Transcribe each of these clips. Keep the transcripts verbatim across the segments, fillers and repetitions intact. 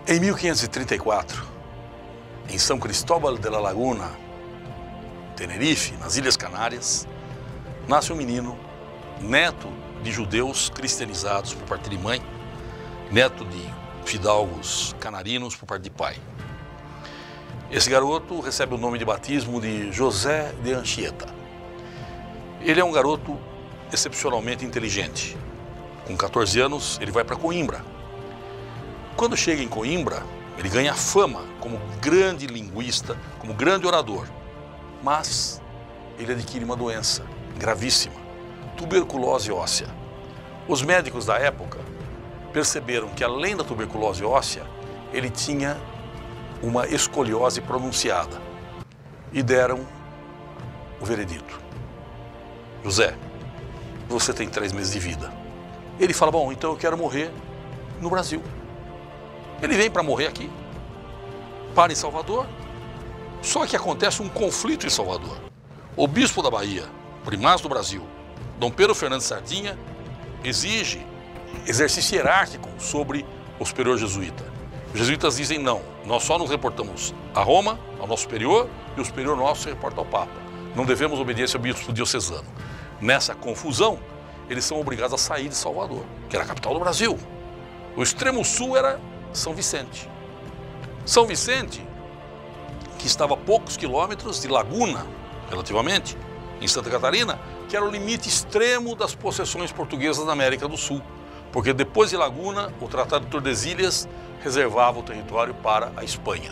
Em mil quinhentos e trinta e quatro, em São Cristóbal de la Laguna, Tenerife, nas Ilhas Canárias, nasce um menino, neto de judeus cristianizados por parte de mãe, neto de fidalgos canarinos por parte de pai. Esse garoto recebe o nome de batismo de José de Anchieta. Ele é um garoto excepcionalmente inteligente. Com quatorze anos, ele vai para Coimbra. Quando chega em Coimbra, ele ganha fama como grande linguista, como grande orador. Mas ele adquire uma doença gravíssima, tuberculose óssea. Os médicos da época perceberam que, além da tuberculose óssea, ele tinha uma escoliose pronunciada e deram o veredito. José, você tem três meses de vida. Ele fala, bom, então eu quero morrer no Brasil. Ele vem para morrer aqui, para em Salvador, só que acontece um conflito em Salvador. O bispo da Bahia, primaz do Brasil, Dom Pedro Fernandes Sardinha, exige exercício hierárquico sobre o superior jesuíta. Os jesuítas dizem não, nós só nos reportamos a Roma, ao nosso superior, e o superior nosso se reporta ao Papa. Não devemos obediência ao bispo diocesano. Nessa confusão, eles são obrigados a sair de Salvador, que era a capital do Brasil. O extremo sul era São Vicente. São Vicente, que estava a poucos quilômetros de Laguna, relativamente, em Santa Catarina, que era o limite extremo das possessões portuguesas da América do Sul, porque depois de Laguna, o Tratado de Tordesilhas reservava o território para a Espanha.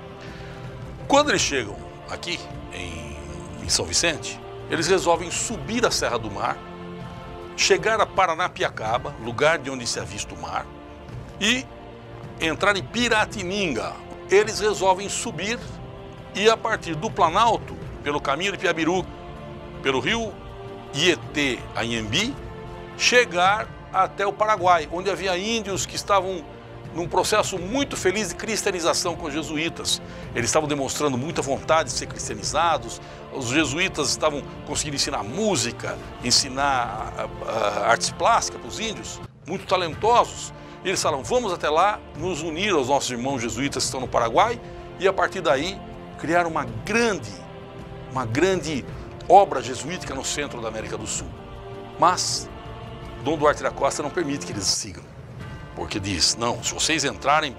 Quando eles chegam aqui, em, em São Vicente, eles resolvem subir a Serra do Mar, chegar a Paranapiacaba, lugar de onde se avista o mar, e entrar em Piratininga. Eles resolvem subir e, a partir do Planalto, pelo caminho de Piabiru, pelo rio Iete Anhembi, chegar até o Paraguai, onde havia índios que estavam num processo muito feliz de cristianização com os jesuítas. Eles estavam demonstrando muita vontade de ser cristianizados, os jesuítas estavam conseguindo ensinar música, ensinar uh, uh, artes plásticas para os índios, muito talentosos. E eles falaram, vamos até lá, nos unir aos nossos irmãos jesuítas que estão no Paraguai e, a partir daí, criar uma grande, uma grande obra jesuítica no centro da América do Sul. Mas Dom Duarte da Costa não permite que eles sigam, porque diz, não, se vocês entrarem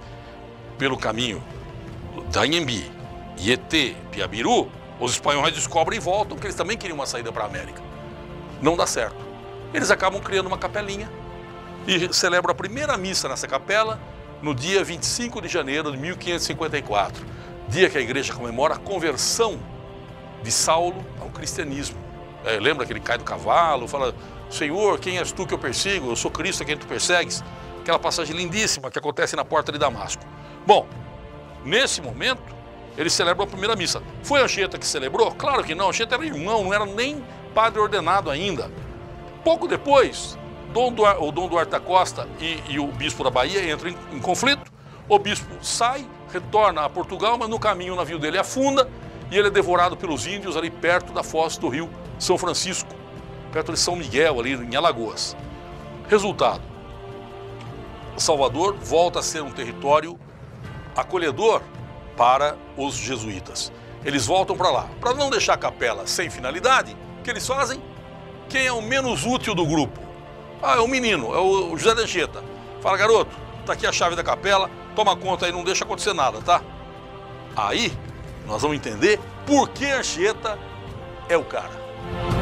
pelo caminho da Anhembi, Iete, Piabiru, os espanhóis descobrem e voltam, porque eles também queriam uma saída para a América. Não dá certo. Eles acabam criando uma capelinha e celebram a primeira missa nessa capela no dia vinte e cinco de janeiro de mil quinhentos e cinquenta e quatro, dia que a igreja comemora a conversão de Saulo ao cristianismo. É, lembra que ele cai do cavalo, fala, Senhor, quem és tu que eu persigo? Eu sou Cristo a quem tu persegues. Aquela passagem lindíssima que acontece na porta de Damasco. Bom, nesse momento, eles celebram a primeira missa. Foi Anchieta que celebrou? Claro que não, Anchieta era irmão, não era nem padre ordenado ainda. Pouco depois, Dom Duarte, o Dom Duarte da Costa e, e o bispo da Bahia entram em, em conflito. O bispo sai, retorna a Portugal, mas no caminho o navio dele afunda e ele é devorado pelos índios ali perto da foz do rio São Francisco, perto de São Miguel, ali em Alagoas. Resultado, Salvador volta a ser um território acolhedor para os jesuítas. Eles voltam para lá. Para não deixar a capela sem finalidade, o que eles fazem? Quem é o menos útil do grupo? Ah, é o menino, é o José de Anchieta. Fala, garoto, tá aqui a chave da capela, toma conta aí, não deixa acontecer nada, tá? Aí, nós vamos entender por que Anchieta é o cara.